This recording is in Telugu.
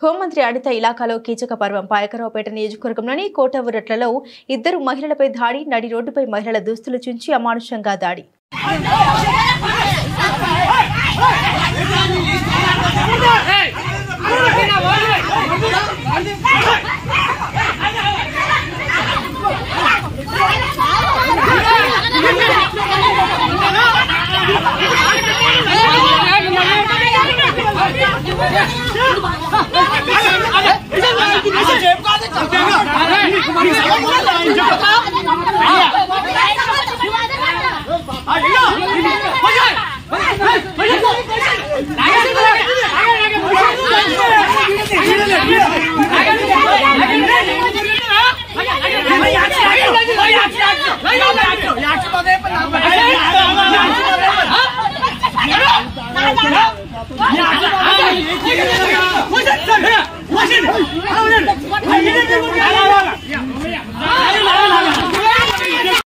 హోంమంత్రి అనిత ఇలాకాలో కీచక పర్వం పాయకరావుపేట నియోజకవర్గంలోని కోటవురట్లలో ఇద్దరు మహిళలపై దాడి, నడి రోడ్డుపై మహిళల దుస్తులు చించి అమానుషంగా దాడి. What's it?